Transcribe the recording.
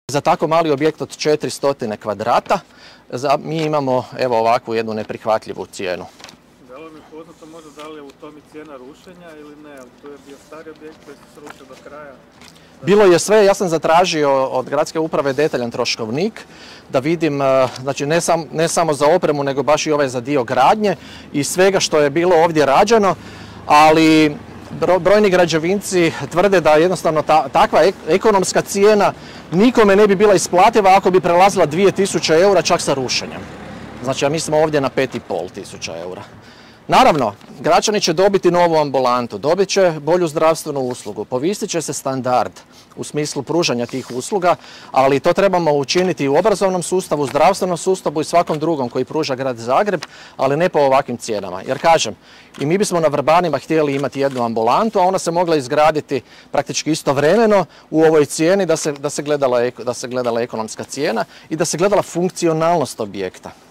Za tako mali objekt od 400 kvadrata mi imamo evo ovakvu jednu neprihvatljivu cijenu. Da li mi poznato možda da li je u tom i cijena rušenja ili ne, ali to je bio stari objekt koji se srušio do kraja? Bilo je sve, ja sam zatražio od Gradske uprave detaljan troškovnik da vidim, znači ne samo za opremu nego baš i ovaj za dio gradnje i svega što je bilo ovdje rađeno, ali brojni građevinci tvrde da jednostavno takva ekonomska cijena nikome ne bi bila isplativa ako bi prelazila 2000 eura čak sa rušenjem. Znači, a mi smo ovdje na 5500 eura. Naravno, građani će dobiti novu ambulantu, dobit će bolju zdravstvenu uslugu, povisit će se standard u smislu pružanja tih usluga, ali to trebamo učiniti u obrazovnom sustavu, zdravstvenom sustavu i svakom drugom koji pruža grad Zagreb, ali ne po ovakvim cijenama. Jer kažem, i mi bismo na Vrbanima htjeli imati jednu ambulantu, a ona se mogla izgraditi praktički istovremeno u ovoj cijeni da se gledala ekonomska cijena i da se gledala funkcionalnost objekta.